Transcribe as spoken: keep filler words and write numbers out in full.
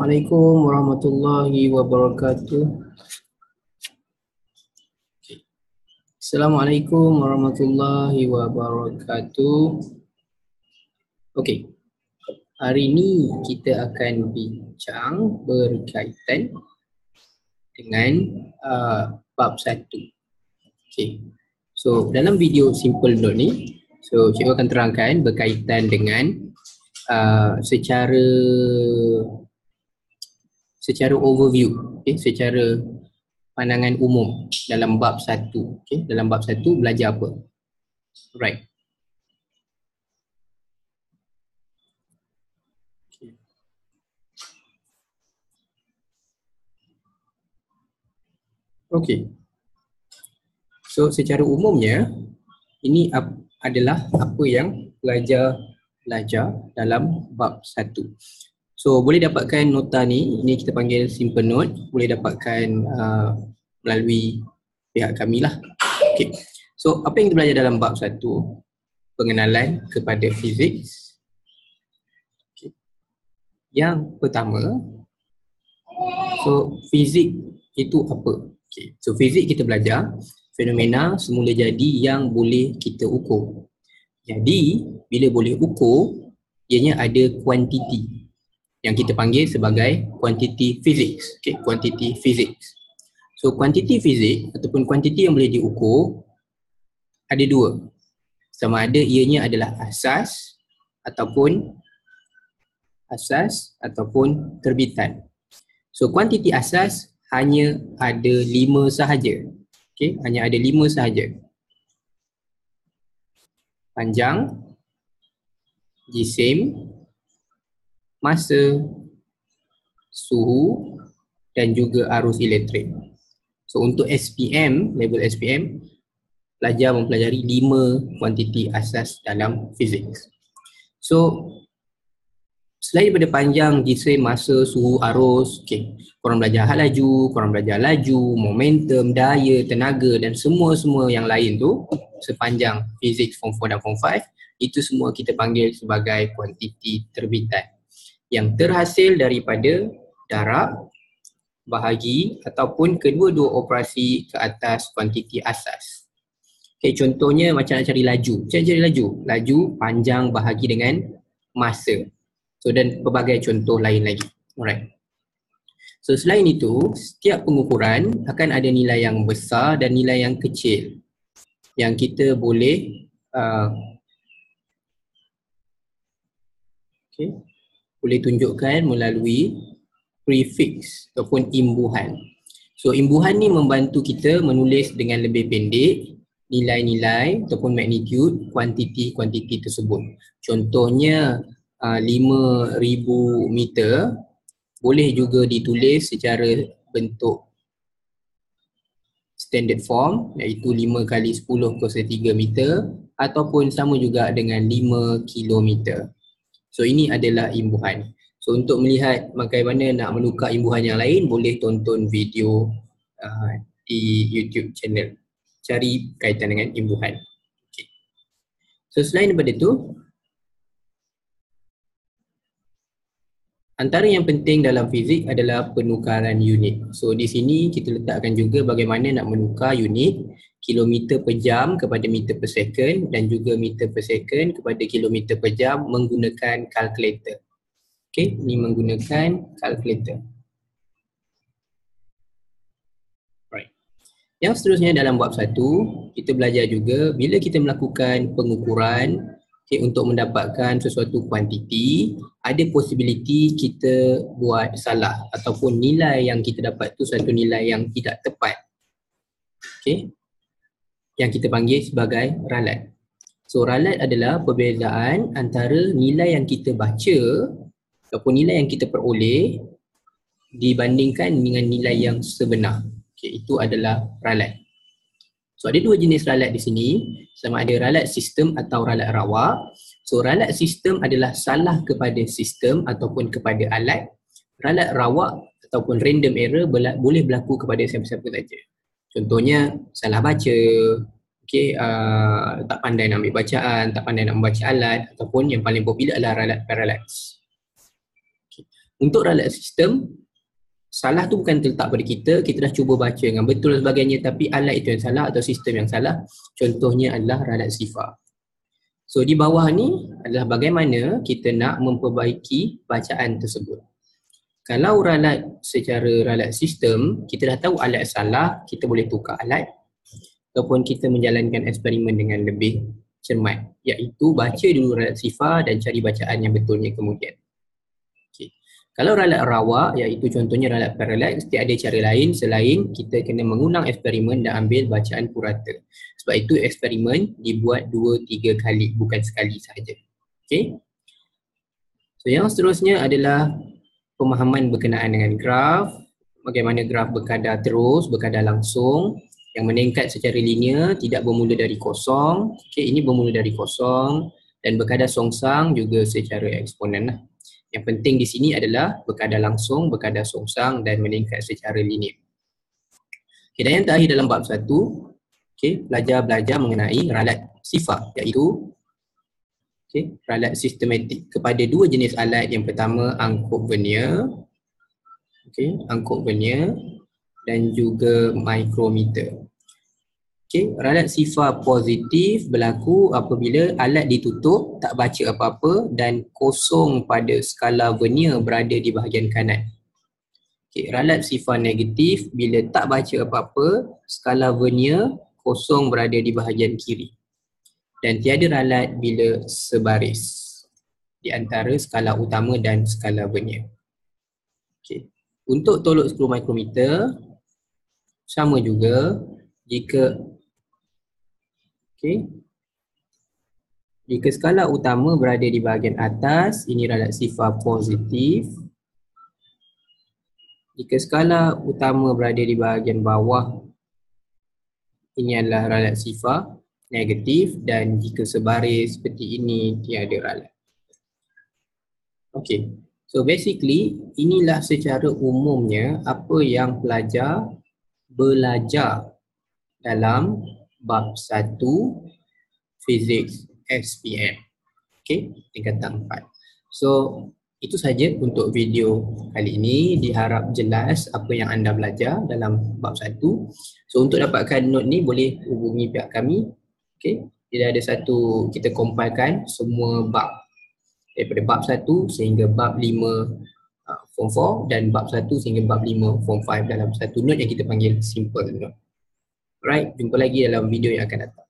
Assalamualaikum warahmatullahi wabarakatuh. Assalamualaikum warahmatullahi wabarakatuh. Okey. Hari ini kita akan bincang berkaitan dengan uh, bab satu. Okey. So dalam video simple note ni, so cikgu akan terangkan berkaitan dengan uh, secara secara overview, okay, secara pandangan umum dalam bab satu. Okay, dalam bab satu belajar apa? Right. Okay. Okay. So secara umumnya ini ap- adalah apa yang pelajar belajar dalam bab satu. So boleh dapatkan nota ni, ini kita panggil simple note, boleh dapatkan uh, melalui pihak kami lah. Okay. So apa yang kita belajar dalam bab satu? Pengenalan kepada fizik. Okay. Yang pertama, so fizik itu apa? Okay. So fizik kita belajar fenomena semula jadi yang boleh kita ukur. Jadi bila boleh ukur, ianya ada kuantiti yang kita panggil sebagai quantity physics. Okay, quantity physics. So quantity fizik ataupun kuantiti yang boleh diukur ada dua. Sama ada ianya adalah asas ataupun asas ataupun terbitan. So kuantiti asas hanya ada lima sahaja. Okay, hanya ada lima sahaja. Panjang, jisim, masa, suhu dan juga arus elektrik. So untuk S P M, level S P M, pelajar mempelajari lima kuantiti asas dalam fizik. So selain daripada panjang, jisim, masa, suhu, arus, okay, korang belajar hal laju, korang belajar laju, momentum, daya, tenaga dan semua-semua yang lain tu sepanjang fizik form four dan form five, itu semua kita panggil sebagai kuantiti terbitan yang terhasil daripada darab bahagi ataupun kedua-dua operasi ke atas kuantiti asas. Okay, contohnya macam nak cari laju. Macam cari laju? Laju panjang bahagi dengan masa. So dan pelbagai contoh lain lagi. Alright. So selain itu, setiap pengukuran akan ada nilai yang besar dan nilai yang kecil yang kita boleh uh, okay, boleh tunjukkan melalui prefix ataupun imbuhan. So imbuhan ni membantu kita menulis dengan lebih pendek nilai-nilai ataupun magnitude kuantiti-kuantiti tersebut. Contohnya uh, lima ribu meter boleh juga ditulis secara bentuk standard form iaitu lima kali sepuluh kuasa tiga meter ataupun sama juga dengan lima kilometer. So ini adalah imbuhan. So untuk melihat bagaimana nak menukar imbuhan yang lain, boleh tonton video uh, di YouTube channel. Cari kaitan dengan imbuhan. Okay. So selain daripada itu, antara yang penting dalam fizik adalah penukaran unit. So di sini kita letakkan juga bagaimana nak menukar unit kilometer per jam kepada meter per second dan juga meter per second kepada kilometer per jam menggunakan kalkulator. Okay, ini menggunakan kalkulator. Right. Yang seterusnya dalam bab satu, kita belajar juga bila kita melakukan pengukuran, okay, untuk mendapatkan sesuatu kuantiti, ada possibility kita buat salah ataupun nilai yang kita dapat tu satu nilai yang tidak tepat. Okay, yang kita panggil sebagai ralat. So ralat adalah perbezaan antara nilai yang kita baca ataupun nilai yang kita peroleh dibandingkan dengan nilai yang sebenar. Okay, itu adalah ralat. So ada dua jenis ralat di sini, sama ada ralat sistem atau ralat rawa. So ralat sistem adalah salah kepada sistem ataupun kepada alat. Ralat rawa ataupun random error boleh berlaku kepada siapa-siapa saja. Contohnya salah baca, okay, uh, tak pandai nak ambil bacaan, tak pandai nak membaca alat ataupun yang paling popular adalah ralat parallax. Okay. Untuk ralat sistem, salah tu bukan terletak pada kita, kita dah cuba baca dengan betul dan sebagainya, tapi alat itu yang salah atau sistem yang salah. Contohnya adalah ralat sifar. So di bawah ni adalah bagaimana kita nak memperbaiki bacaan tersebut. Kalau ralat secara ralat sistem, kita dah tahu alat salah, kita boleh tukar alat ataupun kita menjalankan eksperimen dengan lebih cermat, iaitu baca dulu ralat sifar dan cari bacaan yang betulnya kemudian. Okay. Kalau ralat rawak, iaitu contohnya ralat parallax, tidak ada cara lain selain kita kena mengulang eksperimen dan ambil bacaan purata. Sebab itu eksperimen dibuat dua tiga kali, bukan sekali sahaja. Okay. So yang seterusnya adalah pemahaman berkenaan dengan graf, bagaimana graf berkadar terus, berkadar langsung, yang meningkat secara linear, tidak bermula dari kosong. Okay, ini bermula dari kosong dan berkadar songsang juga secara eksponen lah. Yang penting di sini adalah berkadar langsung, berkadar songsang dan meningkat secara linear. Okay, dan yang terakhir dalam bab satu, okay, belajar-belajar mengenai ralat sifar, iaitu okay, ralat sistematik kepada dua jenis alat. Yang pertama angkop vernier, okay, angkop vernier dan juga micrometer. Okay, ralat sifar positif berlaku apabila alat ditutup, tak baca apa-apa dan kosong pada skala vernier berada di bahagian kanan. Okay, ralat sifar negatif bila tak baca apa-apa, skala vernier kosong berada di bahagian kiri. Dan tiada ralat bila sebaris di antara skala utama dan skala vernier. Okay. Untuk tolok skru micrometer, sama juga jika okay, jika skala utama berada di bahagian atas, ini ralat sifar positif. Jika skala utama berada di bahagian bawah, ini adalah ralat sifar negatif, dan jika sebaris seperti ini tiada ralat. Okay, so basically inilah secara umumnya apa yang pelajar belajar dalam bab satu Physics S P M. Okay, tingkatan empat. So itu saja untuk video kali ini. Diharap jelas apa yang anda belajar dalam bab satu. So untuk dapatkan note ni boleh hubungi pihak kami. Okay, dia ada satu, kita compilekan semua bab daripada bab satu sehingga bab lima uh, form four dan bab satu sehingga bab lima form five dalam satu note yang kita panggil simple note. Alright, jumpa lagi dalam video yang akan datang.